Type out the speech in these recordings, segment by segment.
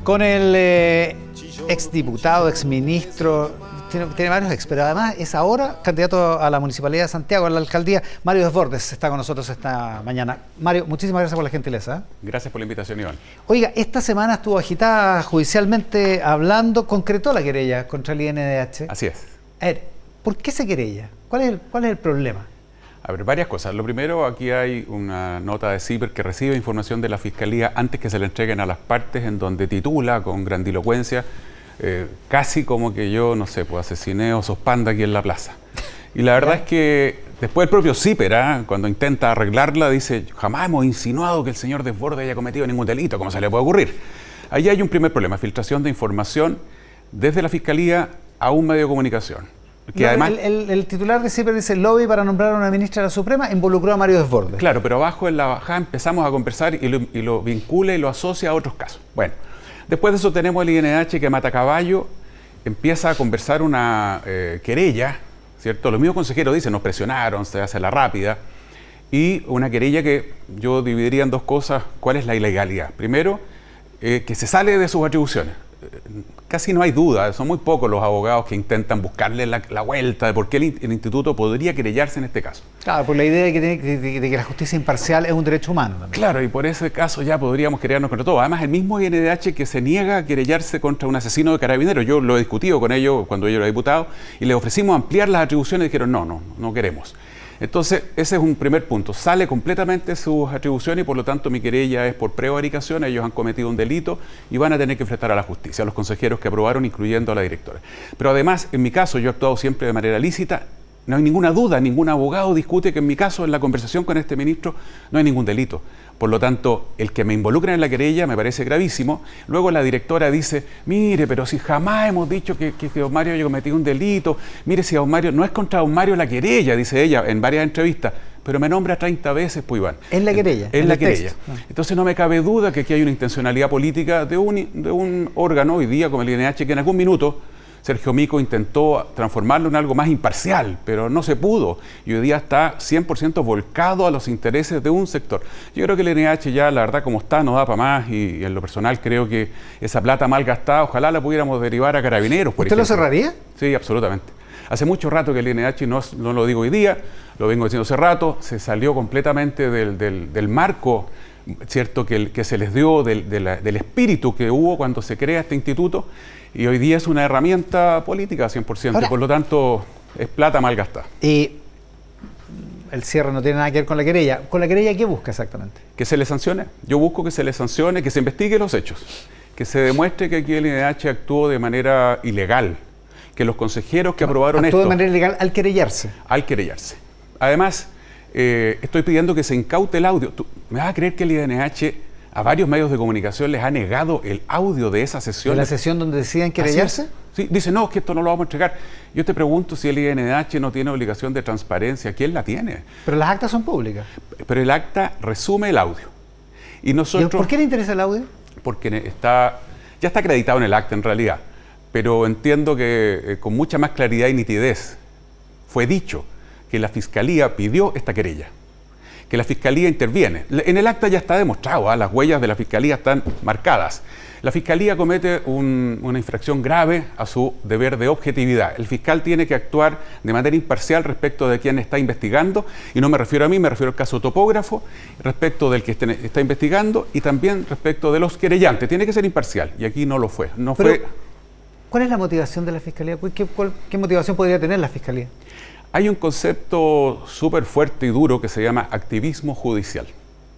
con el exdiputado, exministro, tiene varios ex, pero además es ahora candidato a la Municipalidad de Santiago, a la alcaldía. Mario Desbordes está con nosotros esta mañana. Mario, muchísimas gracias por la gentileza. Gracias por la invitación, Iván. Oiga, esta semana estuvo agitada judicialmente hablando, concretó la querella contra el INDH. Así es. A ver, ¿por qué se querella? ¿Cuál es el problema? A ver, varias cosas. Lo primero, aquí hay una nota de CIPER que recibe información de la Fiscalía antes que se le entreguen a las partes, en donde titula con grandilocuencia, casi como que yo, no sé, pues asesiné osos panda aquí en la plaza. Y la verdad es que después el propio CIPER, cuando intenta arreglarla, dice, jamás hemos insinuado que el señor Desbordes haya cometido ningún delito, ¿cómo se le puede ocurrir? Ahí hay un primer problema, filtración de información desde la Fiscalía a un medio de comunicación. Que no, además, el titular de CIPER dice: el lobby para nombrar a una ministra de la Suprema involucró a Mario Desbordes. Claro, pero abajo en la bajada empezamos a conversar y lo vincula y lo asocia a otros casos. Bueno, después de eso tenemos el INDH que mata caballo, empieza a conversar una querella, ¿cierto? Los mismos consejeros dicen, nos presionaron, se hace la rápida, y una querella que yo dividiría en dos cosas. ¿Cuál es la ilegalidad? Primero, que se sale de sus atribuciones. Casi no hay duda, son muy pocos los abogados que intentan buscarle la vuelta de por qué el instituto podría querellarse en este caso. Claro, por la idea de que la justicia imparcial es un derecho humano también. Claro, y por ese caso ya podríamos querellarnos contra todo. Además, el mismo INDH que se niega a querellarse contra un asesino de carabineros. Yo lo he discutido con ellos cuando yo era diputado y les ofrecimos ampliar las atribuciones y dijeron no queremos. Entonces, ese es un primer punto. Sale completamente de sus atribuciones y por lo tanto mi querella es por prevaricación. Ellos han cometido un delito y van a tener que enfrentar a la justicia, a los consejeros que aprobaron, incluyendo a la directora. Pero además, en mi caso, yo he actuado siempre de manera lícita. No hay ninguna duda, ningún abogado discute que en mi caso, en la conversación con este ministro, no hay ningún delito. Por lo tanto, el que me involucre en la querella me parece gravísimo. Luego la directora dice, mire, pero si jamás hemos dicho que don Mario haya cometido un delito, mire si a don Mario, no es contra don Mario la querella, dice ella en varias entrevistas, pero me nombra 30 veces, pues Iván. Es la querella. Es la querella. Entonces no me cabe duda que aquí hay una intencionalidad política de un órgano hoy día como el INDH que en algún minuto Sergio Mico intentó transformarlo en algo más imparcial, pero no se pudo. Y hoy día está 100% volcado a los intereses de un sector. Yo creo que el INDH ya, la verdad, como está, no da para más. Y en lo personal creo que esa plata mal gastada, ojalá la pudiéramos derivar a Carabineros, por ejemplo. ¿Usted lo cerraría? Sí, absolutamente. Hace mucho rato que el INDH, no lo digo hoy día, lo vengo diciendo hace rato, se salió completamente del marco, ¿cierto?, que se les dio, del espíritu que hubo cuando se crea este instituto, y hoy día es una herramienta política 100%. Ahora, por lo tanto es plata mal gastada. Y el cierre no tiene nada que ver con la querella. ¿Con la querella qué busca exactamente? Que se le sancione. Yo busco que se le sancione, que se investigue los hechos, que se demuestre que aquí el INDH actuó de manera ilegal, que los consejeros que aprobaron esto... ¿Actuó de manera ilegal al querellarse? Al querellarse. Además, estoy pidiendo que se incaute el audio. ¿Tú me vas a creer que el INDH a varios medios de comunicación les ha negado el audio de esa sesión? ¿De la sesión donde decían querellarse? Sí, dice, no, es que esto no lo vamos a entregar. Yo te pregunto si el INDH no tiene obligación de transparencia. ¿Quién la tiene? Pero las actas son públicas. Pero el acta resume el audio. Y nosotros... ¿Por qué le interesa el audio? Porque ya está acreditado en el acta en realidad. Pero entiendo que con mucha más claridad y nitidez fue dicho que la Fiscalía pidió esta querella, que la Fiscalía interviene. En el acta ya está demostrado, las huellas de la Fiscalía están marcadas. La Fiscalía comete una infracción grave a su deber de objetividad. El fiscal tiene que actuar de manera imparcial respecto de quien está investigando, y no me refiero a mí, me refiero al caso topógrafo, respecto del que está investigando y también respecto de los querellantes. Tiene que ser imparcial, y aquí no lo fue. ¿Cuál es la motivación de la Fiscalía? ¿Qué motivación podría tener la Fiscalía? Hay un concepto súper fuerte y duro que se llama activismo judicial.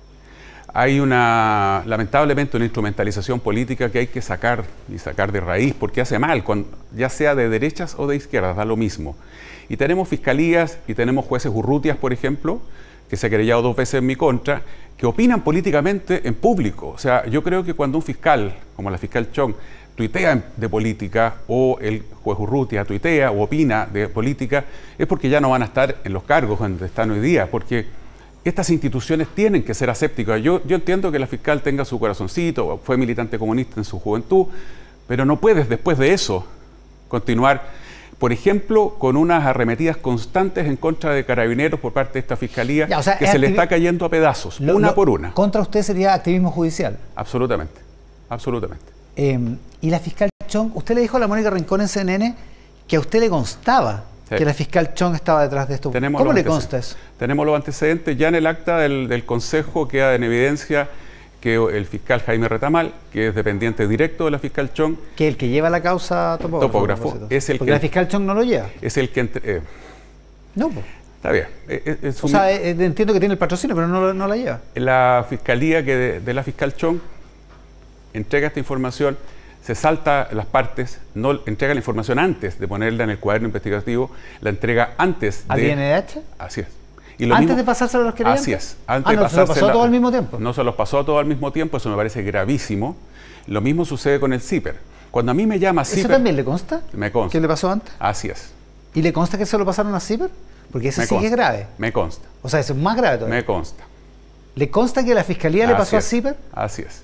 Hay lamentablemente una instrumentalización política que hay que sacar de raíz, porque hace mal, ya sea de derechas o de izquierdas, da lo mismo. Y tenemos fiscalías y tenemos jueces Urrutias, por ejemplo, que se ha querellado 2 veces en mi contra, que opinan políticamente en público. O sea, yo creo que cuando un fiscal, como la fiscal Chong, tuitea de política, o el juez Urrutia tuitea o opina de política, es porque ya no van a estar en los cargos donde están hoy día, porque estas instituciones tienen que ser asépticas. Yo entiendo que la fiscal tenga su corazoncito, fue militante comunista en su juventud, pero no puedes después de eso continuar, por ejemplo, con unas arremetidas constantes en contra de Carabineros por parte de esta Fiscalía, ya, o sea, que se le está cayendo a pedazos, una por una. ¿Contra usted sería activismo judicial? Absolutamente, absolutamente. Y la fiscal Chong, usted le dijo a la Mónica Rincón en CNN que a usted le constaba que la fiscal Chong estaba detrás de esto. ¿Cómo le consta eso? Tenemos los antecedentes. Ya en el acta del Consejo queda en evidencia que el fiscal Jaime Retamal, que es dependiente directo de la fiscal Chong... Que el que lleva la causa Topógrafo. Es el porque la fiscal Chong no lo lleva. Es el que... No, pues. Está bien. O sea, entiendo que tiene el patrocinio, pero no la lleva. La fiscalía de la fiscal Chong entrega esta información, se salta las partes, no entrega la información antes de ponerla en el cuaderno investigativo, la entrega antes de... ¿Al INDH? Así es. Y lo ¿Antes mismo, de pasárselo a los querellantes? Así es. Antes de ¿se lo pasó todo al mismo tiempo? No se los pasó todo al mismo tiempo, eso me parece gravísimo. Lo mismo sucede con el CIPER. Cuando a mí me llama CIPER... ¿Eso también le consta? Me consta. ¿Qué le pasó antes? Así es. ¿Y le consta que se lo pasaron a CIPER? Porque eso sí que es grave. Me consta. O sea, eso es más grave todavía. Me consta. ¿Le consta que la fiscalía le pasó a CIPER? Así es.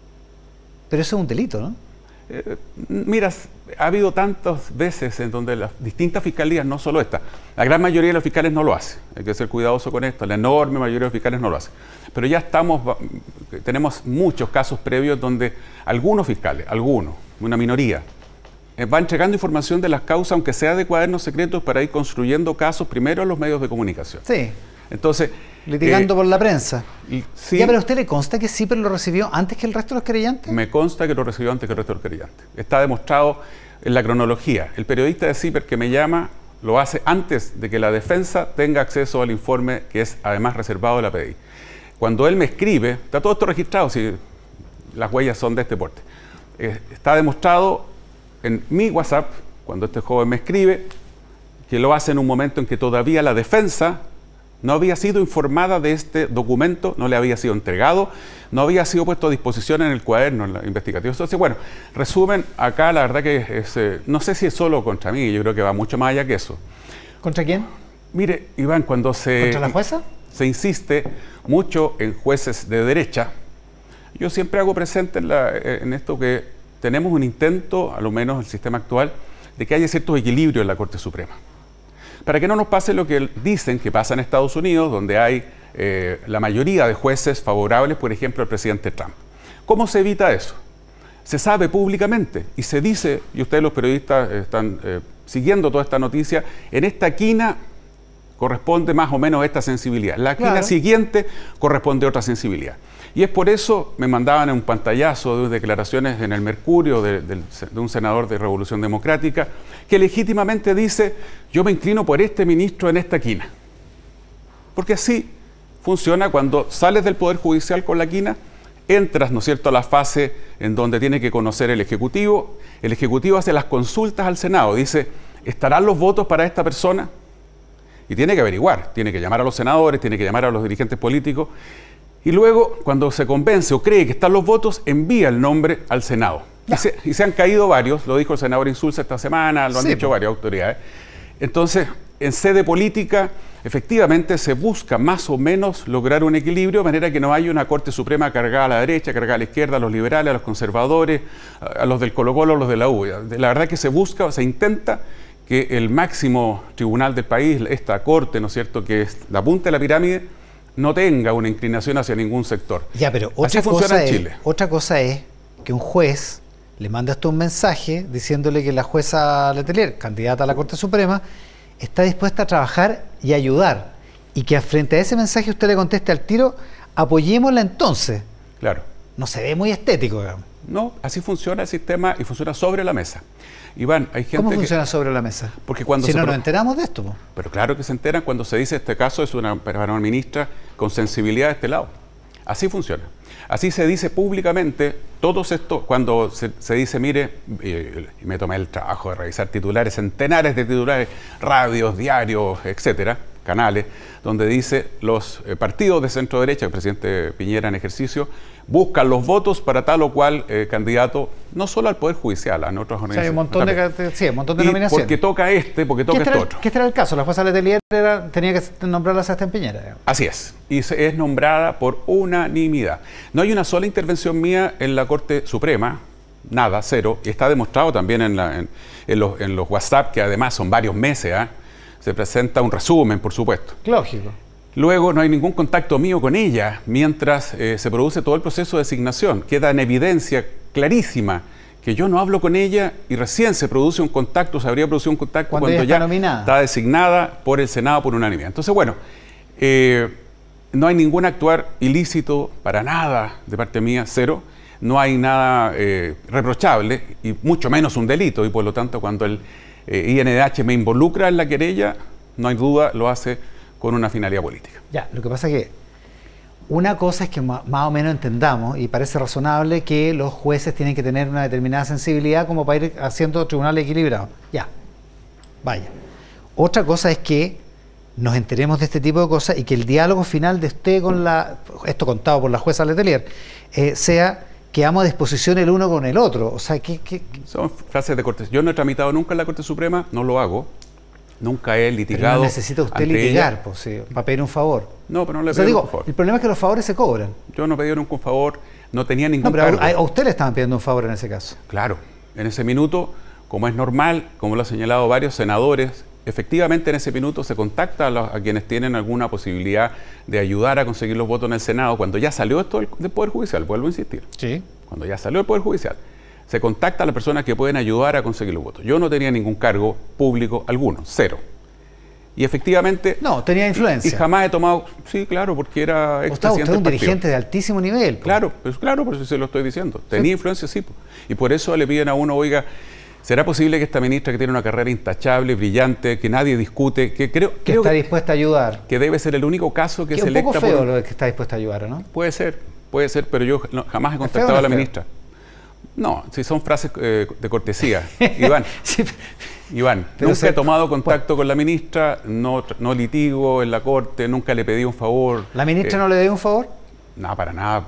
Pero eso es un delito, ¿no? Mira, ha habido tantas veces en donde las distintas fiscalías, no solo esta, la gran mayoría de los fiscales no lo hace, hay que ser cuidadoso con esto, la enorme mayoría de los fiscales no lo hace, pero ya tenemos muchos casos previos donde algunos fiscales, una minoría, va entregando información de las causas, aunque sea de cuadernos secretos, para ir construyendo casos primero en los medios de comunicación. Sí. Entonces... Litigando por la prensa. Sí, ya, pero ¿a usted le consta que CIPER lo recibió antes que el resto de los querellantes? Me consta que lo recibió antes que el resto de los querellantes. Está demostrado en la cronología. El periodista de CIPER que me llama lo hace antes de que la defensa tenga acceso al informe, que es además reservado de la PDI. Cuando él me escribe, está todo esto registrado, si las huellas son de este porte. Está demostrado en mi WhatsApp, cuando este joven me escribe, que lo hace en un momento en que todavía la defensa no había sido informada de este documento, no le había sido entregado, no había sido puesto a disposición en el cuaderno investigativo. Entonces, bueno, resumen, acá la verdad que es, no sé si es solo contra mí, yo creo que va mucho más allá que eso. ¿Contra quién? Mire, Iván, cuando ¿Contra la jueza? Se insiste mucho en jueces de derecha, yo siempre hago presente en esto que tenemos un intento, a lo menos el sistema actual, de que haya cierto equilibrio en la Corte Suprema. Para que no nos pase lo que dicen que pasa en Estados Unidos, donde hay la mayoría de jueces favorables, por ejemplo, al presidente Trump. ¿Cómo se evita eso? Se sabe públicamente y se dice, y ustedes los periodistas están siguiendo toda esta noticia, en esta quina corresponde más o menos esta sensibilidad. La quina siguiente corresponde a otra sensibilidad. Y es por eso, me mandaban en un pantallazo de declaraciones en el Mercurio de un senador de Revolución Democrática, que legítimamente dice, yo me inclino por este ministro en esta quina. Porque así funciona cuando sales del Poder Judicial con la quina, entras, ¿no es cierto?, a la fase en donde tiene que conocer el Ejecutivo hace las consultas al Senado, dice, ¿estarán los votos para esta persona? Y tiene que averiguar, tiene que llamar a los senadores, tiene que llamar a los dirigentes políticos, y luego, cuando se convence o cree que están los votos, envía el nombre al Senado. Y se han caído varios, lo dijo el senador Insulza esta semana, lo han dicho varias autoridades. Entonces, en sede política, efectivamente se busca más o menos lograr un equilibrio, de manera que no haya una Corte Suprema cargada a la derecha, cargada a la izquierda, a los liberales, a los conservadores, a los del Colo-Colo, a los de la U. La verdad que se busca, se intenta que el máximo tribunal del país, esta Corte, ¿no es cierto?, que es la punta de la pirámide, no tenga una inclinación hacia ningún sector. Ya, pero así funciona en Chile. Otra cosa es que un juez le manda hasta un mensaje diciéndole que la jueza Letelier, candidata a la Corte Suprema, está dispuesta a trabajar y ayudar. Y que frente a ese mensaje usted le conteste al tiro, apoyémosla entonces. Claro. No se ve muy estético, digamos. No, así funciona el sistema y funciona sobre la mesa. Iván, hay gente ¿Cómo funciona sobre la mesa? Porque cuando si no nos enteramos de esto. ¿No? Pero claro que se enteran cuando se dice este caso es para una ministra con sensibilidad de este lado. Así funciona. Así se dice públicamente, todos estos, cuando se dice, mire, me tomé el trabajo de revisar titulares, centenares de titulares, radios, diarios, etcétera, canales, donde dice los partidos de centro derecha, el presidente Piñera en ejercicio, buscan los votos para tal o cual candidato, no solo al Poder Judicial, a otras organizaciones. Hay un montón de nominaciones. Porque toca porque toca este otro. ¿Qué era el caso? La jueza Letelier tenía que nombrarla a Sebastián Piñera. Digamos. Así es. Y es nombrada por unanimidad. No hay una sola intervención mía en la Corte Suprema, nada, cero. Y está demostrado también en los WhatsApp, que además son varios meses, se presenta un resumen, por supuesto. Lógico. Luego no hay ningún contacto mío con ella mientras se produce todo el proceso de designación. Queda en evidencia clarísima que yo no hablo con ella y recién se produce un contacto, se habría producido un contacto cuando ya nominada. Está designada por el Senado por unanimidad. Entonces, bueno, no hay ningún actuar ilícito para nada de parte mía, cero. No hay nada reprochable y mucho menos un delito, y por lo tanto cuando el INDH me involucra en la querella, no hay duda, lo hace con una finalidad política. Ya, lo que pasa es que una cosa es que más o menos entendamos, y parece razonable, que los jueces tienen que tener una determinada sensibilidad como para ir haciendo tribunales equilibrados. Ya, vaya. Otra cosa es que nos enteremos de este tipo de cosas y que el diálogo final de usted con esto contado por la jueza Letelier, sea quedamos a disposición el uno con el otro. O sea, son frases de cortesía. Yo no he tramitado nunca en la Corte Suprema, no lo hago. Nunca he litigado. Pero no necesita usted litigar, pues, sí, para pedir un favor. No, pero no le pedí ningún favor. El problema es que los favores se cobran. Yo no pedí ningún favor, no tenía ningún cargo. A usted le estaban pidiendo un favor en ese caso. Claro, en ese minuto, como es normal, como lo han señalado varios senadores, efectivamente en ese minuto se contacta a quienes tienen alguna posibilidad de ayudar a conseguir los votos en el Senado, cuando ya salió esto del Poder Judicial, vuelvo a insistir. Sí. Cuando ya salió el Poder Judicial, se contacta a las personas que pueden ayudar a conseguir los votos. Yo no tenía ningún cargo público alguno, cero. Y efectivamente... No, tenía influencia. Y jamás he tomado... Sí, claro, porque era expresidente usted es un dirigente de altísimo nivel. Claro, pues claro, por eso se lo estoy diciendo. Tenía influencia, sí. Y por eso le piden a uno, oiga, ¿será posible que esta ministra, que tiene una carrera intachable, brillante, que nadie discute, que creo está dispuesta a ayudar? Que debe ser el único caso que se electa por... Es un poco feo lo de que está dispuesta a ayudar, ¿no? Puede ser, pero yo jamás he contactado a la ministra. No, si son frases de cortesía. Iván, sí, Iván, nunca he tomado contacto con la ministra, no litigo en la corte, nunca le pedí un favor. ¿La ministra no le dio un favor? No, para nada.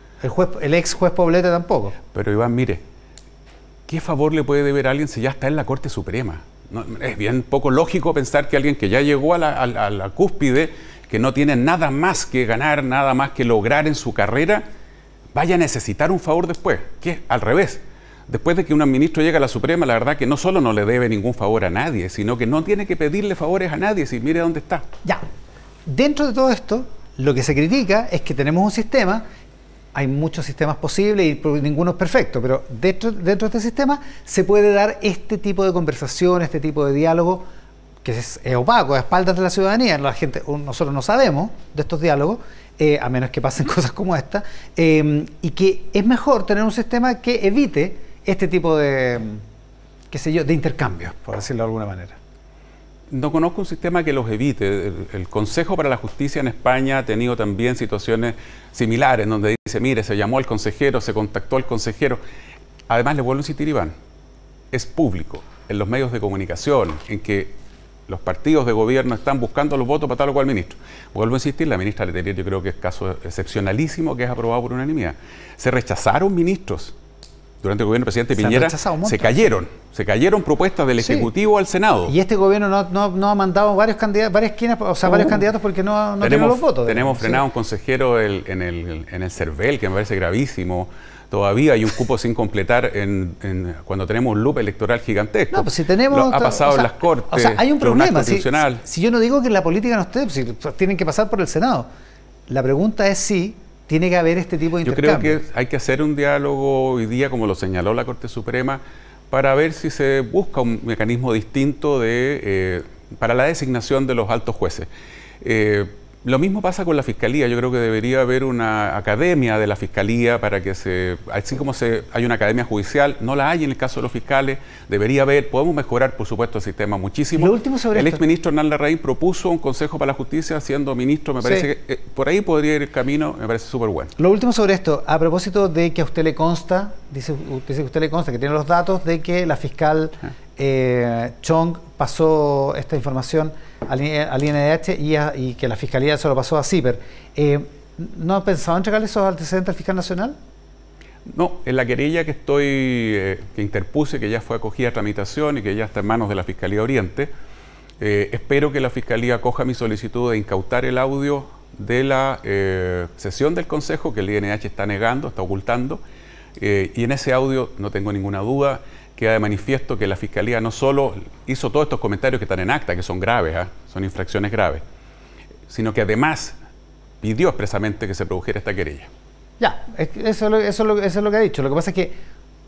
El ex juez Poblete tampoco. Pero Iván, mire, ¿qué favor le puede deber a alguien si ya está en la Corte Suprema? No, es bien poco lógico pensar que alguien que ya llegó a la cúspide, que no tiene nada más que ganar, nada más que lograr en su carrera, vaya a necesitar un favor después, que es al revés. Después de que un ministro llega a la Suprema, la verdad que no solo no le debe ningún favor a nadie, sino que no tiene que pedirle favores a nadie, si mire dónde está. Ya, dentro de todo esto, lo que se critica es que tenemos un sistema, hay muchos sistemas posibles y ninguno es perfecto, pero dentro de este sistema se puede dar este tipo de conversación, este tipo de diálogo, que es opaco, a espaldas de la ciudadanía. Nosotros no sabemos de estos diálogos, a menos que pasen cosas como esta, y que es mejor tener un sistema que evite este tipo de, qué sé yo, de intercambios, por decirlo de alguna manera. No conozco un sistema que los evite. El Consejo para la Justicia en España ha tenido también situaciones similares, donde dice, mire, se llamó al consejero, se contactó al consejero. Además, le vuelvo a insistir, Iván, es público, en los medios de comunicación, en que los partidos de gobierno están buscando los votos para tal o cual ministro. Vuelvo a insistir, la ministra Letelier, yo creo que es caso excepcionalísimo que es aprobado por unanimidad. Se rechazaron ministros durante el gobierno del presidente Piñera, se cayeron propuestas del Ejecutivo al Senado. Y este gobierno no ha mandado varios candidatos, varios candidatos porque no tienen los votos. Tenemos frenado un consejero en el CERVEL, que me parece gravísimo. Todavía hay un cupo sin completar cuando tenemos un loop electoral gigantesco. No, pues si tenemos... Ha pasado en las Cortes, o sea, hay un problema. Constitucional. Si yo no digo que la política no esté, si tienen que pasar por el Senado. La pregunta es si tiene que haber este tipo de intercambio. Yo creo que hay que hacer un diálogo hoy día, como lo señaló la Corte Suprema, para ver si se busca un mecanismo distinto para la designación de los altos jueces. Lo mismo pasa con la Fiscalía. Yo creo que debería haber una academia de la Fiscalía para que así como hay una academia judicial, no la hay en el caso de los fiscales, debería haber, podemos mejorar por supuesto el sistema muchísimo. Lo último sobre el exministro Hernán Larraín propuso un Consejo para la Justicia siendo ministro, me parece que por ahí podría ir el camino, me parece súper bueno. Lo último sobre esto, a propósito de que a usted le consta, dice que a usted le consta que tiene los datos de que la fiscal Chong pasó esta información al INDH y que la Fiscalía se lo pasó a CIPER. ¿No ha pensado entregarle esos antecedentes al fiscal nacional? No, en la querella que interpuse, que ya fue acogida a tramitación y que ya está en manos de la Fiscalía Oriente, espero que la Fiscalía acoja mi solicitud de incautar el audio de la sesión del Consejo, que el INDH está negando, está ocultando, y en ese audio, no tengo ninguna duda, queda de manifiesto que la Fiscalía no solo hizo todos estos comentarios que están en acta, que son graves, son infracciones graves, sino que además pidió expresamente que se produjera esta querella. Ya, eso es lo que ha dicho. Lo que pasa es que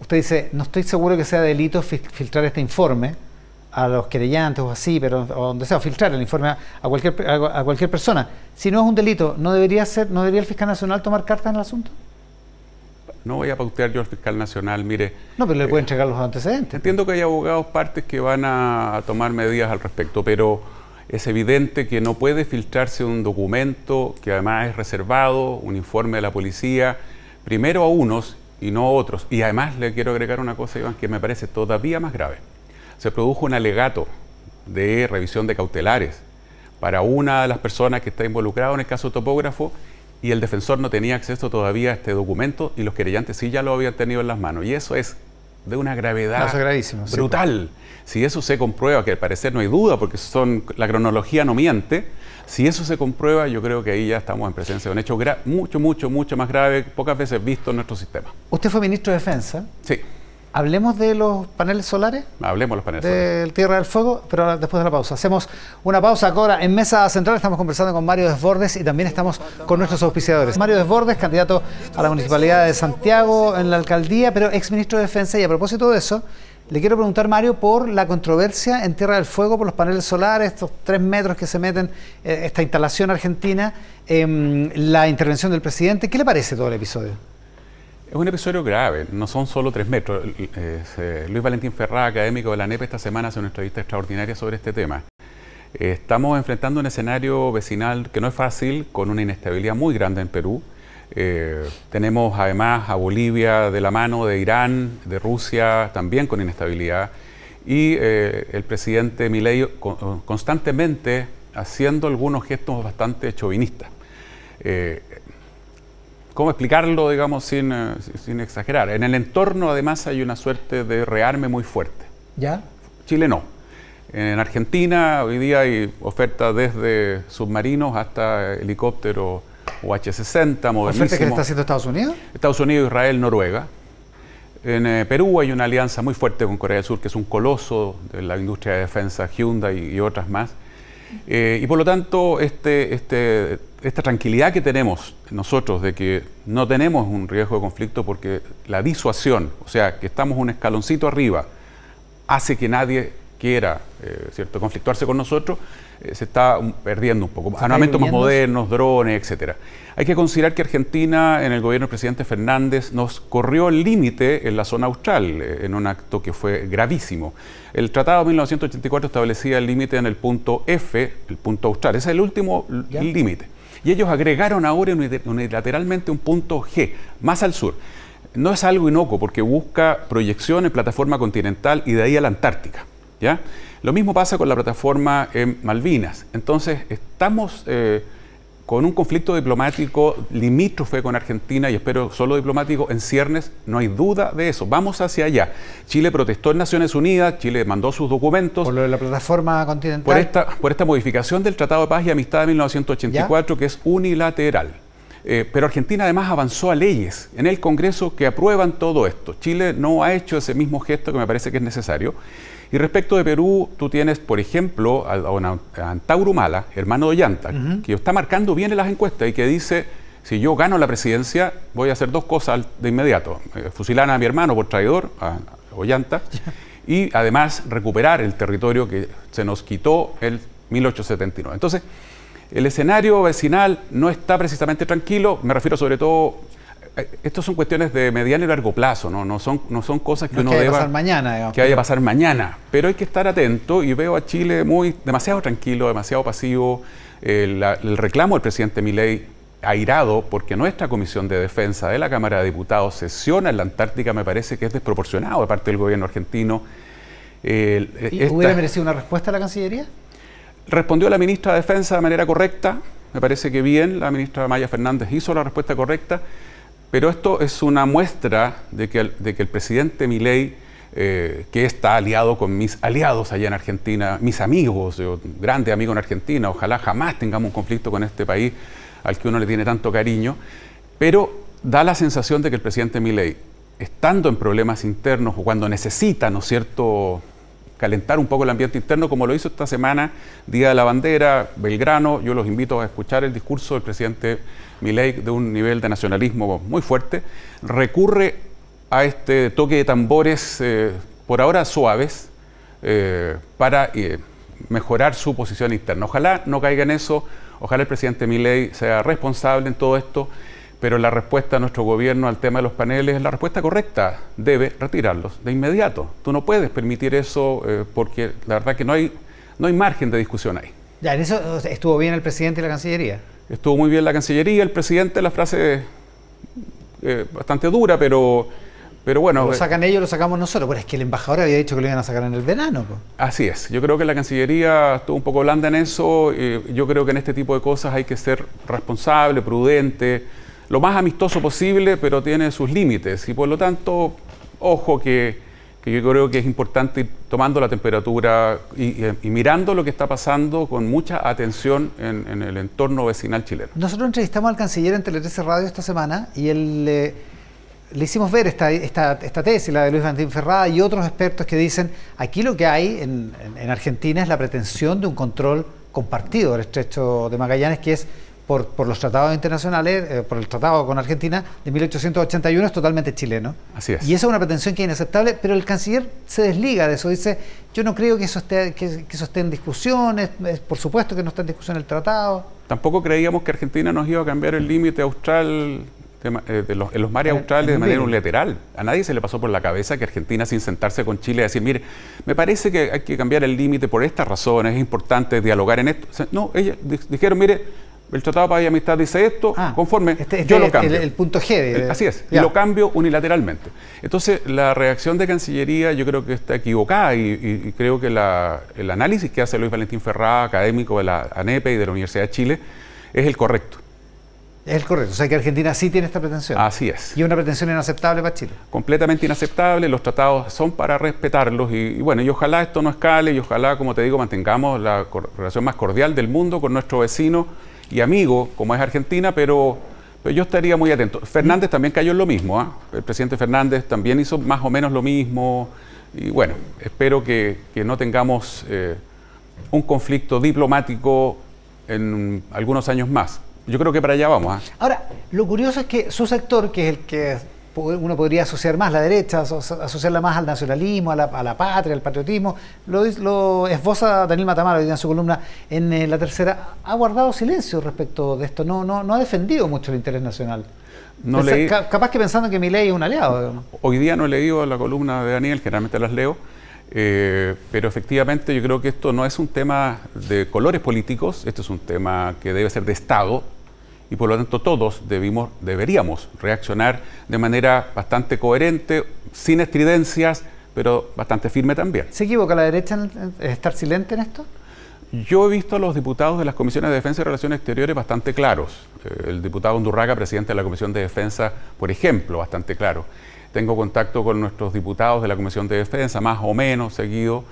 usted dice, no estoy seguro que sea delito filtrar este informe a los querellantes o así, pero o donde sea, filtrar el informe a cualquier persona. Si no es un delito, ¿no debería el fiscal nacional tomar cartas en el asunto? No voy a pautear yo al fiscal nacional, mire... No, pero le puede entregar los antecedentes. Entiendo que hay abogados partes que van a tomar medidas al respecto, pero es evidente que no puede filtrarse un documento que además es reservado, un informe de la policía, primero a unos y no a otros. Y además le quiero agregar una cosa, Iván, que me parece todavía más grave. Se produjo un alegato de revisión de cautelares para una de las personas que está involucrada en el caso topógrafo y el defensor no tenía acceso todavía a este documento y los querellantes sí ya lo habían tenido en las manos. Y eso es de una gravedad brutal. Sí, si eso se comprueba, que al parecer no hay duda porque la cronología no miente, si eso se comprueba, yo creo que ahí ya estamos en presencia de un hecho mucho más grave, pocas veces visto en nuestro sistema. ¿Usted fue ministro de Defensa? Sí. Hablemos de los paneles solares. Hablemos de los paneles solares. Del Tierra del Fuego, pero ahora, después de la pausa. Hacemos una pausa ahora. En Mesa Central estamos conversando con Mario Desbordes y también estamos con nuestros auspiciadores. Mario Desbordes, candidato a la Municipalidad de Santiago en la alcaldía, pero exministro de Defensa. Y a propósito de eso, le quiero preguntar, Mario, por la controversia en Tierra del Fuego, por los paneles solares, estos 3 metros que se meten, esta instalación argentina, la intervención del presidente. ¿Qué le parece todo el episodio? Es un episodio grave, no son solo 3 metros. Luis Valentín Ferrá, académico de la ANEP, esta semana hace una entrevista extraordinaria sobre este tema. Estamos enfrentando un escenario vecinal que no es fácil, con una inestabilidad muy grande en Perú. Tenemos además a Bolivia de la mano de Irán, de Rusia, también con inestabilidad. Y el presidente Milei constantemente haciendo algunos gestos bastante chauvinistas. ¿Cómo explicarlo, digamos, sin exagerar? En el entorno, además, hay una suerte de rearme muy fuerte. ¿Ya? Chile no. En Argentina, hoy día hay ofertas desde submarinos hasta helicópteros UH-60, modernísimos. ¿Ofertas que le está haciendo Estados Unidos? Estados Unidos, Israel, Noruega. En Perú hay una alianza muy fuerte con Corea del Sur, que es un coloso de la industria de defensa, Hyundai y otras más. Y por lo tanto, esta tranquilidad que tenemos nosotros de que no tenemos un riesgo de conflicto porque la disuasión, o sea, que estamos un escaloncito arriba, hace que nadie quiera conflictuarse con nosotros, se está perdiendo un poco. Armamentos más modernos, drones, etcétera. Hay que considerar que Argentina, en el gobierno del presidente Fernández, nos corrió el límite en la zona austral, en un acto que fue gravísimo. El Tratado de 1984 establecía el límite en el punto F, el punto austral. Ese es el último límite. Y ellos agregaron ahora unilateralmente un punto G, más al sur. No es algo inocuo porque busca proyección en plataforma continental y de ahí a la Antártica. ¿Ya? Lo mismo pasa con la plataforma en Malvinas. Entonces, estamos con un conflicto diplomático limítrofe con Argentina y espero solo diplomático en ciernes, no hay duda de eso. Vamos hacia allá. Chile protestó en Naciones Unidas, Chile mandó sus documentos. Por lo de la plataforma continental. Por esta modificación del Tratado de Paz y Amistad de 1984, ¿ya? Que es unilateral. Pero Argentina además avanzó a leyes en el Congreso que aprueban todo esto. Chile no ha hecho ese mismo gesto que me parece que es necesario. Y respecto de Perú, tú tienes, por ejemplo, a Antauro Humala, hermano de Ollanta, que está marcando bien en las encuestas y que dice, si yo gano la presidencia, voy a hacer 2 cosas de inmediato. Fusilar a mi hermano por traidor, a Ollanta, y además recuperar el territorio que se nos quitó en 1879. Entonces, el escenario vecinal no está precisamente tranquilo, me refiero sobre todo... Estas son cuestiones de mediano y largo plazo, no son cosas que uno deba pasar mañana, digamos. Que vaya a pasar mañana, pero hay que estar atento y veo a Chile demasiado tranquilo, demasiado pasivo. El reclamo del presidente Milei airado porque nuestra Comisión de Defensa de la Cámara de Diputados sesiona en la Antártica me parece que es desproporcionado de parte del gobierno argentino. ¿Y hubiera merecido una respuesta a la Cancillería? Respondió la ministra de Defensa de manera correcta, me parece que bien, la ministra Maya Fernández hizo la respuesta correcta. Pero esto es una muestra de que el presidente Milei, que está aliado con mis aliados allá en Argentina, mis amigos, yo, grande amigo en Argentina, ojalá jamás tengamos un conflicto con este país al que uno le tiene tanto cariño, pero da la sensación de que el presidente Milei, estando en problemas internos o cuando necesita, ¿no es cierto?, calentar un poco el ambiente interno, como lo hizo esta semana, Día de la Bandera, Belgrano. Yo los invito a escuchar el discurso del presidente Milei de un nivel de nacionalismo muy fuerte. Recurre a este toque de tambores, por ahora suaves, para mejorar su posición interna. Ojalá no caiga en eso, ojalá el presidente Milei sea responsable en todo esto, pero la respuesta de nuestro gobierno al tema de los paneles es la respuesta correcta: debe retirarlos de inmediato. Tú no puedes permitir eso porque la verdad que no hay margen de discusión ahí. Ya, en eso estuvo bien el presidente y la Cancillería. Estuvo muy bien la Cancillería, el presidente, la frase bastante dura, pero bueno. Lo sacan ellos, lo sacamos nosotros. Pero es que el embajador había dicho que lo iban a sacar en el verano. Pues. Así es. Yo creo que la Cancillería estuvo un poco blanda en eso. Yo creo que en este tipo de cosas hay que ser responsable, prudente, lo más amistoso posible, pero tiene sus límites. Y por lo tanto, ojo que yo creo que es importante ir tomando la temperatura y mirando lo que está pasando con mucha atención en el entorno vecinal chileno. Nosotros entrevistamos al canciller en Tele 13 Radio esta semana y él... le hicimos ver esta tesis, la de Luis Valentín Ferrada y otros expertos que dicen aquí lo que hay en Argentina es la pretensión de un control compartido del estrecho de Magallanes, que es por los tratados internacionales, por el tratado con Argentina de 1881, es totalmente chileno. Así es. Y esa es una pretensión que es inaceptable, pero el canciller se desliga de eso, dice, yo no creo que eso esté en discusión, por supuesto que no está en discusión el tratado. Tampoco creíamos que Argentina nos iba a cambiar el límite austral en los mares australes de manera unilateral. A nadie se le pasó por la cabeza que Argentina, sin sentarse con Chile, decir, mire, me parece que hay que cambiar el límite por estas razones, es importante dialogar en esto. No, ellos dijeron, mire, el Tratado de Paz y Amistad dice esto, conforme, yo lo cambio. El punto G. Así es, y lo cambio unilateralmente. Entonces, la reacción de Cancillería yo creo que está equivocada y creo que el análisis que hace Luis Valentín Ferrada, académico de la ANEPE y de la Universidad de Chile, es el correcto. Es el correcto, o sea que Argentina sí tiene esta pretensión. Así es. Y una pretensión inaceptable para Chile. Completamente inaceptable, los tratados son para respetarlos y bueno, y ojalá esto no escale y ojalá, como te digo, mantengamos la relación más cordial del mundo con nuestro vecino y amigo, como es Argentina, pero yo estaría muy atento. Fernández también cayó en lo mismo, ¿eh? El presidente Fernández también hizo más o menos lo mismo y bueno, espero que no tengamos un conflicto diplomático en algunos años más. Yo creo que para allá vamos. Ahora, lo curioso es que su sector, que es el que uno podría asociar más, la derecha, asociarla más al nacionalismo, a la patria, al patriotismo, lo esboza Daniel Matamala hoy día en su columna en La Tercera, ha guardado silencio respecto de esto, no ha defendido mucho el interés nacional. Capaz que pensando que Milei es un aliado. Hoy día no he leído la columna de Daniel, generalmente las leo, pero efectivamente yo creo que esto no es un tema de colores políticos, esto es un tema que debe ser de Estado y por lo tanto todos deberíamos reaccionar de manera bastante coherente, sin estridencias, pero bastante firme también. ¿Se equivoca la derecha en estar silente en esto? Yo he visto a los diputados de las comisiones de Defensa y Relaciones Exteriores bastante claros. El diputado Undurraga, presidente de la Comisión de Defensa, por ejemplo, bastante claro. Tengo contacto con nuestros diputados de la Comisión de Defensa, más o menos seguido,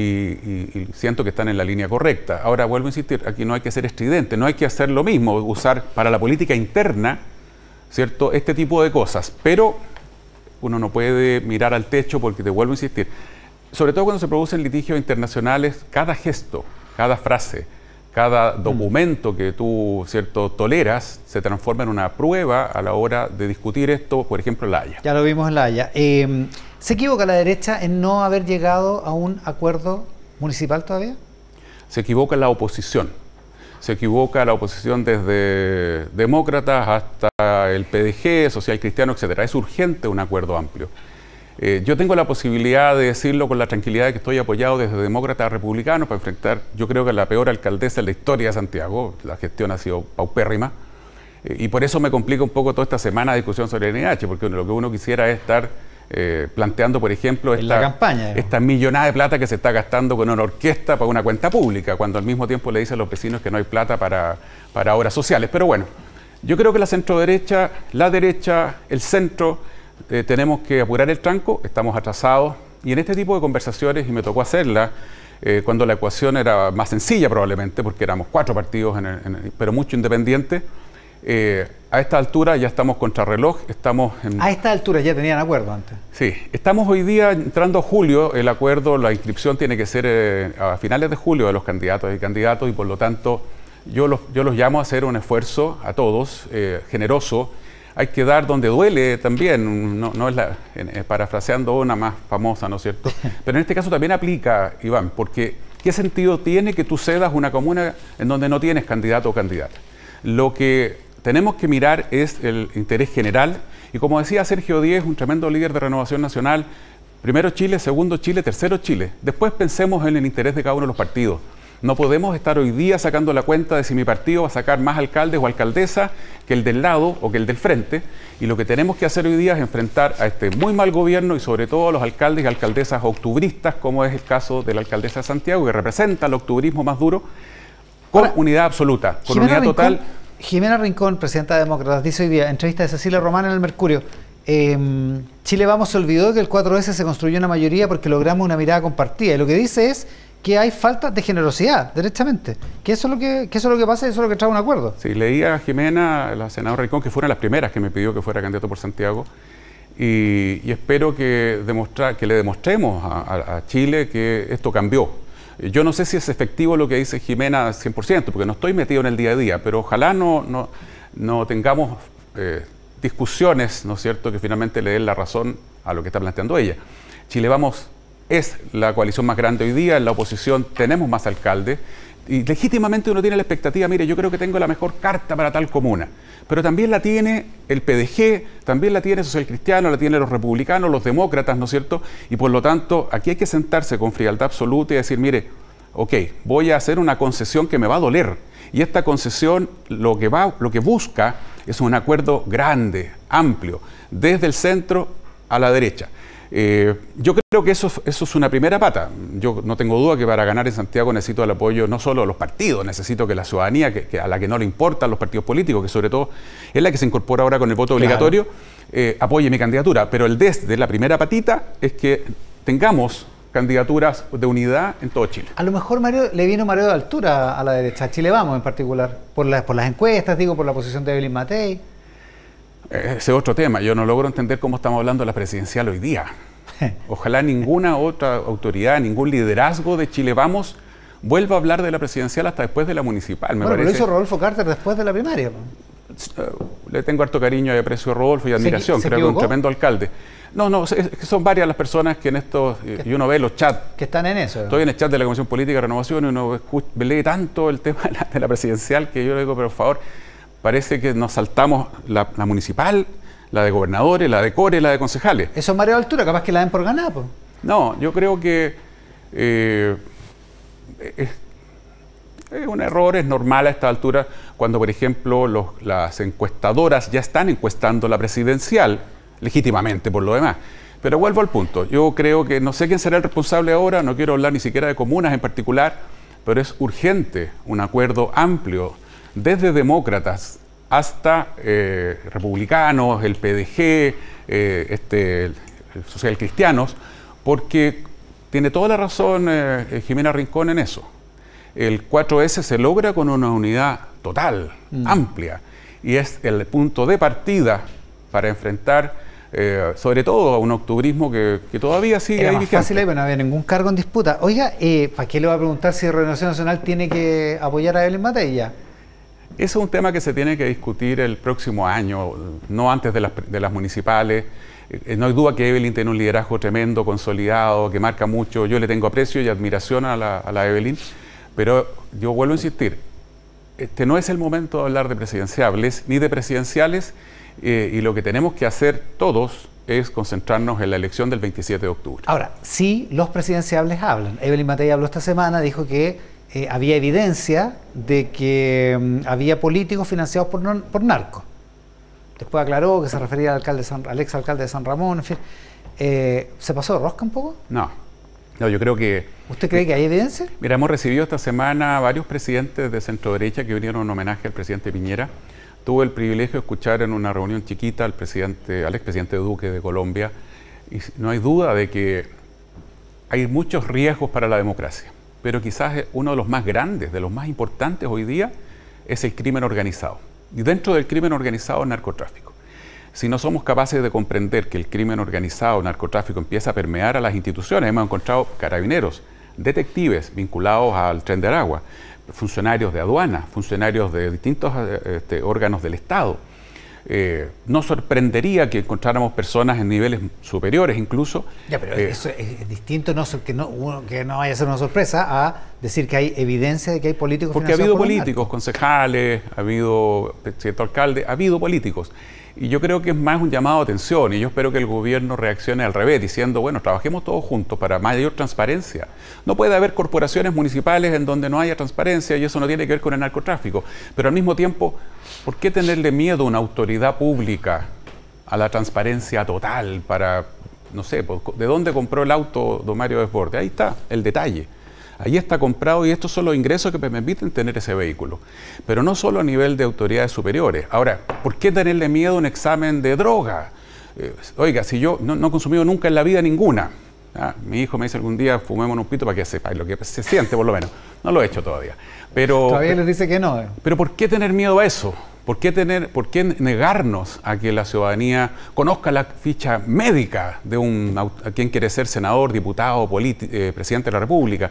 y siento que están en la línea correcta. Ahora, vuelvo a insistir, aquí no hay que ser estridente, no hay que hacer lo mismo, usar para la política interna, ¿cierto?, este tipo de cosas. Pero uno no puede mirar al techo porque, te vuelvo a insistir, sobre todo cuando se producen litigios internacionales, cada gesto, cada frase, cada documento que tú, ¿cierto?, toleras, se transforma en una prueba a la hora de discutir esto, por ejemplo, en La Haya. Ya lo vimos en La Haya. ¿Se equivoca la derecha en no haber llegado a un acuerdo municipal todavía? Se equivoca la oposición. Se equivoca la oposición desde demócratas hasta el PDG, Social Cristiano, etcétera. Es urgente un acuerdo amplio. Yo tengo la posibilidad de decirlo con la tranquilidad de que estoy apoyado desde demócratas a republicanos para enfrentar, yo creo que la peor alcaldesa en la historia de Santiago. La gestión ha sido paupérrima y por eso me complica un poco toda esta semana de discusión sobre el NH, porque lo que uno quisiera es estar planteando, por ejemplo, esta millonada de plata que se está gastando con una orquesta para una cuenta pública, cuando al mismo tiempo le dicen a los vecinos que no hay plata para obras sociales. Pero bueno, yo creo que la centroderecha, la derecha, el centro, tenemos que apurar el tranco, estamos atrasados y en este tipo de conversaciones, y me tocó hacerla cuando la ecuación era más sencilla probablemente, porque éramos 4 partidos, pero mucho independientes, a esta altura ya estamos contrarreloj, A esta altura ya tenían acuerdo antes. Sí, estamos hoy día entrando a julio, el acuerdo, la inscripción tiene que ser a finales de julio de los candidatos y candidatos y por lo tanto yo los llamo a hacer un esfuerzo a todos, generoso, hay que dar donde duele también, no es parafraseando una más famosa, ¿no es cierto? Pero en este caso también aplica, Iván, porque ¿qué sentido tiene que tú cedas una comuna en donde no tienes candidato o candidata? Lo que tenemos que mirar es el interés general, y como decía Sergio Díez, un tremendo líder de Renovación Nacional, primero Chile, segundo Chile, tercero Chile. Después pensemos en el interés de cada uno de los partidos. No podemos estar hoy día sacando la cuenta de si mi partido va a sacar más alcaldes o alcaldesas que el del lado o que el del frente. Y lo que tenemos que hacer hoy día es enfrentar a este muy mal gobierno y sobre todo a los alcaldes y alcaldesas octubristas, como es el caso de la alcaldesa de Santiago, que representa el octubrismo más duro, con unidad absoluta, con unidad total. Jimena Rincón, presidenta de Demócratas, dice hoy día, entrevista de Cecilia Román en El Mercurio, Chile Vamos se olvidó que el 4S se construyó una mayoría porque logramos una mirada compartida. Y lo que dice es que hay falta de generosidad, derechamente. Que eso es lo que pasa y eso es lo que trae un acuerdo. Sí, leí a Jimena, la senadora Rincón, que fueron las primeras que me pidió que fuera candidato por Santiago. Y espero que le demostremos a Chile que esto cambió. Yo no sé si es efectivo lo que dice Jimena 100%, porque no estoy metido en el día a día, pero ojalá no tengamos discusiones, ¿no es cierto?, que finalmente le den la razón a lo que está planteando ella. Chile Vamos es la coalición más grande hoy día, en la oposición tenemos más alcaldes, y legítimamente uno tiene la expectativa, mire, yo creo que tengo la mejor carta para tal comuna, pero también la tiene el PDG, también la tiene Social Cristiano, la tienen los republicanos, los demócratas, ¿no es cierto? Y por lo tanto, aquí hay que sentarse con frialdad absoluta y decir, mire, ok, voy a hacer una concesión que me va a doler, y esta concesión lo que busca es un acuerdo grande, amplio, desde el centro a la derecha. Yo creo que eso es una primera pata. Yo no tengo duda que para ganar en Santiago necesito el apoyo no solo de los partidos, necesito que la ciudadanía, a la que no le importan los partidos políticos, que sobre todo es la que se incorpora ahora con el voto obligatorio, apoye mi candidatura. Pero el desde la primera patita es que tengamos candidaturas de unidad en todo Chile. A lo mejor, Mario, le vino mareo de altura a la derecha, a Chile Vamos en particular, por las encuestas, digo, por la posición de Evelyn Matei. Ese es otro tema. Yo no logro entender cómo estamos hablando de la presidencial hoy día. Ojalá ninguna otra autoridad, ningún liderazgo de Chile Vamos vuelva a hablar de la presidencial hasta después de la municipal. Bueno, lo hizo Rodolfo Carter después de la primaria. Le tengo harto cariño y aprecio a Rodolfo y admiración. Creo que es un tremendo alcalde. No, es que son varias las personas que en esto, y uno ve los chats. Que están en eso. Estoy en el chat de la Comisión Política de Renovación y uno lee tanto el tema de la presidencial que yo le digo, pero por favor, parece que nos saltamos la municipal, la de gobernadores, la de core, la de concejales. Eso es mareo de altura, capaz que la den por ganar, pues. No, yo creo que es un error, es normal a esta altura, cuando por ejemplo las encuestadoras ya están encuestando la presidencial, legítimamente por lo demás. Pero vuelvo al punto, yo creo que no sé quién será el responsable ahora, no quiero hablar ni siquiera de comunas en particular, pero es urgente un acuerdo amplio, desde demócratas hasta republicanos, el PDG, el Social Cristianos, porque tiene toda la razón Jimena Rincón en eso. El 4S se logra con una unidad total, amplia, y es el punto de partida para enfrentar sobre todo a un octubrismo que todavía sigue ahí vigente. Fácil, pero no había ningún cargo en disputa. Oiga, ¿para qué le va a preguntar si Renovación Nacional tiene que apoyar a Evelyn Matei ya? Ese es un tema que se tiene que discutir el próximo año, no antes de las municipales. No hay duda que Evelyn tiene un liderazgo tremendo, consolidado, que marca mucho. Yo le tengo aprecio y admiración a la Evelyn, pero yo vuelvo a insistir, este no es el momento de hablar de presidenciables ni de presidenciales, y lo que tenemos que hacer todos es concentrarnos en la elección del 27 de octubre. Ahora, sí, los presidenciables hablan. Evelyn Matei habló esta semana, dijo que había evidencia de que había políticos financiados por narcos. Después aclaró que se refería al exalcalde de San Ramón, en fin. ¿Se pasó de rosca un poco? No, yo creo que... ¿Usted cree que hay evidencia? Mira, hemos recibido esta semana varios presidentes de centro derecha que vinieron en homenaje al presidente Piñera. Tuve el privilegio de escuchar en una reunión chiquita al expresidente Duque de Colombia, y no hay duda de que hay muchos riesgos para la democracia, pero quizás uno de los más grandes, de los más importantes hoy día, es el crimen organizado. Y dentro del crimen organizado, el narcotráfico. Si no somos capaces de comprender que el crimen organizado, el narcotráfico, empieza a permear a las instituciones, hemos encontrado carabineros, detectives vinculados al Tren de Aragua, funcionarios de aduana, funcionarios de distintos órganos del Estado, No sorprendería que encontráramos personas en niveles superiores incluso. Ya, pero eso es distinto, que no vaya a ser una sorpresa, a decir que hay evidencia de que hay políticos porque ha habido financiados por políticos, concejales, ha habido cierto alcalde, ha habido políticos. Y yo creo que es más un llamado de atención y yo espero que el gobierno reaccione al revés, diciendo, bueno, trabajemos todos juntos para mayor transparencia. No puede haber corporaciones municipales en donde no haya transparencia y eso no tiene que ver con el narcotráfico. Pero al mismo tiempo, ¿por qué tenerle miedo a una autoridad pública a la transparencia total para, no sé, de dónde compró el auto don Mario Desbordes? Ahí está el detalle. Ahí está comprado y estos son los ingresos que me permiten tener ese vehículo. Pero no solo a nivel de autoridades superiores. Ahora, ¿por qué tenerle miedo a un examen de droga? Oiga, si yo no he consumido nunca en la vida ninguna. Mi hijo me dice algún día, fumemos un pito para que sepa lo que se siente por lo menos. No lo he hecho todavía. Pero, todavía les dice que no. Pero ¿por qué tener miedo a eso? ¿Por qué negarnos a que la ciudadanía conozca la ficha médica de a quien quiere ser senador, diputado, presidente de la República?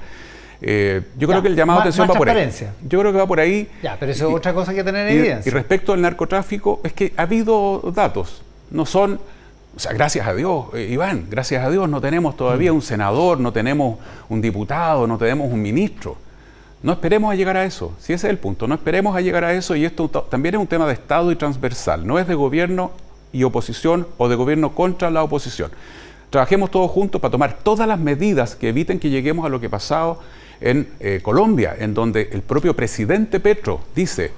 Yo creo que el llamado de atención va por ahí. Yo creo que va por ahí. Ya, pero eso es otra cosa que tener evidencia. Y respecto al narcotráfico, es que ha habido datos. No son, o sea, gracias a Dios, Iván, gracias a Dios no tenemos todavía un senador, no tenemos un diputado, no tenemos un ministro. No esperemos a llegar a eso, si ese es el punto, no esperemos a llegar a eso y esto también es un tema de Estado y transversal, no es de gobierno y oposición o de gobierno contra la oposición. Trabajemos todos juntos para tomar todas las medidas que eviten que lleguemos a lo que ha pasado en Colombia, en donde el propio presidente Petro dice,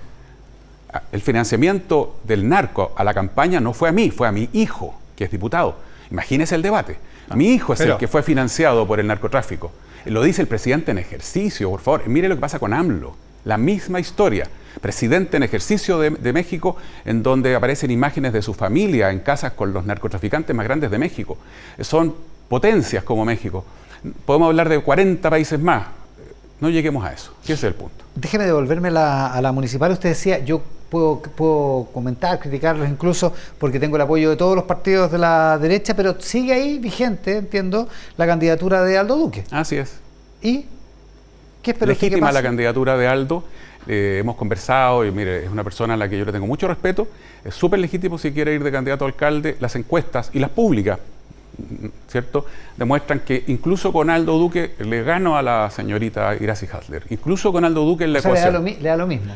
el financiamiento del narco a la campaña no fue a mí, fue a mi hijo, que es diputado. Imagínese el debate. Mi hijo es el que fue financiado por el narcotráfico. Lo dice el presidente en ejercicio, por favor. Mire lo que pasa con AMLO. La misma historia. Presidente en ejercicio de México, en donde aparecen imágenes de su familia en casas con los narcotraficantes más grandes de México. Son potencias como México. Podemos hablar de 40 países más. No lleguemos a eso. Ese es el punto. Déjeme devolverme a la municipal. Usted decía, yo puedo comentar, criticarlos incluso, porque tengo el apoyo de todos los partidos de la derecha, pero sigue ahí vigente, entiendo, la candidatura de Aldo Duque. Así es. ¿Y qué espero legítima la candidatura de Aldo. Hemos conversado y mire, es una persona a la que yo le tengo mucho respeto. Es súper legítimo si quiere ir de candidato a alcalde. Las encuestas y las públicas, ¿cierto?, demuestran que incluso con Aldo Duque le gano a la señorita Iracy Hasler. Incluso con Aldo Duque en la ecuación. ¿Le da lo mismo?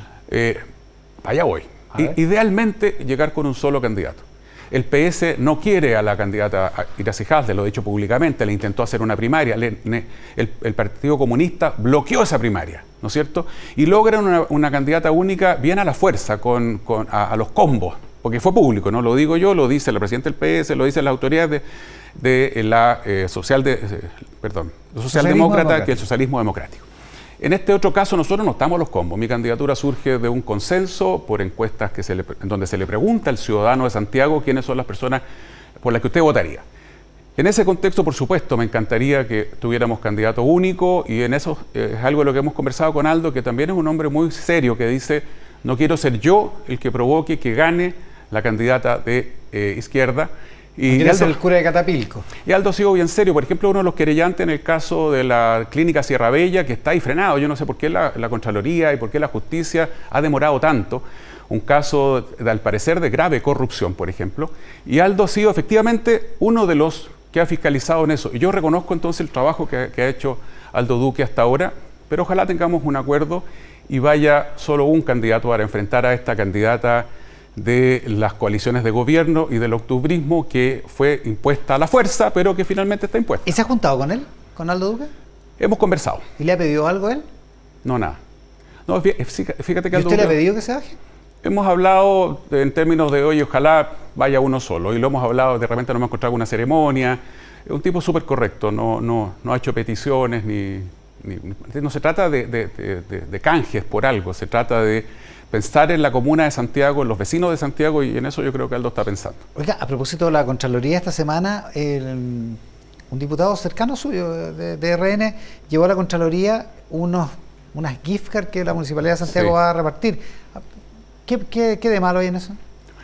Allá voy. Idealmente llegar con un solo candidato. El PS no quiere a la candidata Iracy Hasler, lo he dicho públicamente, le intentó hacer una primaria, el Partido Comunista bloqueó esa primaria, ¿no es cierto? Y logran una candidata única bien a la fuerza, a los combos, porque fue público, no lo digo yo, lo dice la presidenta del PS, lo dicen las autoridades de la socialdemócrata, que es el socialismo democrático. En este otro caso nosotros no estamos los combos. Mi candidatura surge de un consenso por encuestas en donde se le pregunta al ciudadano de Santiago quiénes son las personas por las que usted votaría. En ese contexto, por supuesto, me encantaría que tuviéramos candidato único y en eso es algo de lo que hemos conversado con Aldo, que también es un hombre muy serio que dice, no quiero ser yo el que provoque que gane la candidata de izquierda. Y Aldo, el cura de Catapilco. Y Aldo ha sido bien serio. Por ejemplo, uno de los querellantes en el caso de la clínica Sierra Bella, que está ahí frenado. Yo no sé por qué la Contraloría y por qué la justicia ha demorado tanto. Un caso, al parecer, de grave corrupción, por ejemplo. Y Aldo ha sido efectivamente uno de los que ha fiscalizado en eso. Y yo reconozco entonces el trabajo que ha hecho Aldo Duque hasta ahora, pero ojalá tengamos un acuerdo y vaya solo un candidato para enfrentar a esta candidata de las coaliciones de gobierno y del octubrismo que fue impuesta a la fuerza, pero que finalmente está impuesta. ¿Y se ha juntado con él, con Aldo Duque? Hemos conversado. ¿Y le ha pedido algo a él? No, nada. No, fíjate que Aldo Duque... ¿Y usted le ha pedido que se baje? Hemos hablado en términos de, oye, ojalá vaya uno solo, y lo hemos hablado, de repente no hemos encontrado una ceremonia. Es un tipo súper correcto, no ha hecho peticiones, no se trata de canjes por algo, se trata de pensar en la comuna de Santiago, en los vecinos de Santiago, y en eso yo creo que Aldo está pensando. Oiga, a propósito de la Contraloría, esta semana un diputado cercano suyo de RN llevó a la Contraloría unas gift cards que la Municipalidad de Santiago va a repartir. ¿Qué de malo hay en eso?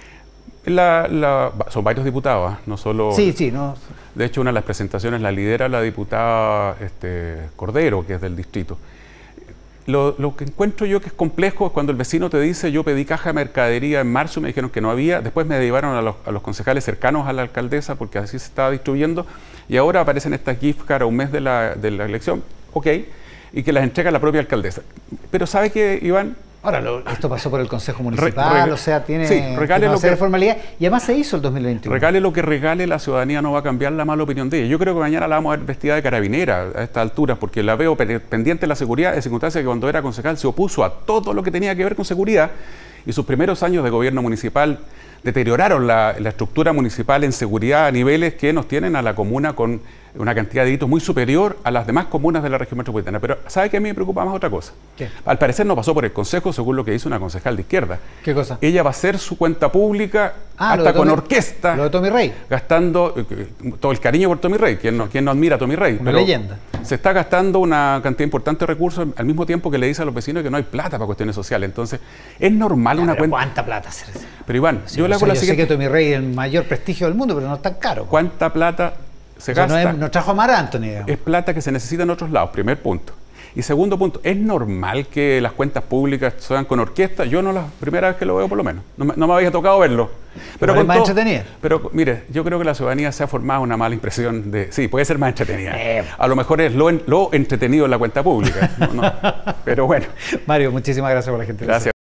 Son varios diputados, no solo... Sí, no. De hecho, una de las presentaciones la lidera la diputada Cordero, que es del distrito. Lo que encuentro yo que es complejo es cuando el vecino te dice, yo pedí caja de mercadería en marzo, me dijeron que no había, después me llevaron a los concejales cercanos a la alcaldesa porque así se estaba distribuyendo, y ahora aparecen estas gift cards a un mes de la elección, ok, y que las entrega la propia alcaldesa. Pero ¿sabe qué, Iván? Ahora, esto pasó por el Consejo Municipal, o sea, tiene una serie de formalidad, y además se hizo el 2021. Regale lo que regale, la ciudadanía no va a cambiar la mala opinión de ella. Yo creo que mañana la vamos a ver vestida de carabinera a estas alturas, porque la veo pendiente de la seguridad, en circunstancia que cuando era concejal se opuso a todo lo que tenía que ver con seguridad, y sus primeros años de gobierno municipal deterioraron la estructura municipal en seguridad a niveles que nos tienen a la comuna con una cantidad de delitos muy superior a las demás comunas de la región metropolitana. Pero ¿sabe qué a mí me preocupa más otra cosa? ¿Qué? Al parecer no pasó por el Consejo, según lo que dice una concejal de izquierda. ¿Qué cosa? Ella va a hacer su cuenta pública hasta con orquesta. Lo de Tommy Rey. Gastando todo el cariño por Tommy Rey. ¿Quién no admira a Tommy Rey? Una leyenda. Se está gastando una cantidad importante de recursos al mismo tiempo que le dice a los vecinos que no hay plata para cuestiones sociales. Entonces, es normal una cuenta. ¿Cuánta plata? Pero Iván, sí, yo le hago la siguiente. Yo sé que Tommy Rey es el mayor prestigio del mundo, pero no es tan caro. ¿Cuánta plata se gasta? No trajo a Mar Anthony, digamos. Es plata que se necesita en otros lados, primer punto. Y segundo punto, ¿es normal que las cuentas públicas sean con orquesta? Yo no, la primera vez que lo veo por lo menos. No me había tocado verlo. Pero es más entretenida. Pero mire, yo creo que la ciudadanía se ha formado una mala impresión de... Sí, puede ser más entretenida. A lo mejor es lo entretenido en la cuenta pública. Pero bueno. Mario, muchísimas gracias por la gentileza. Gracias.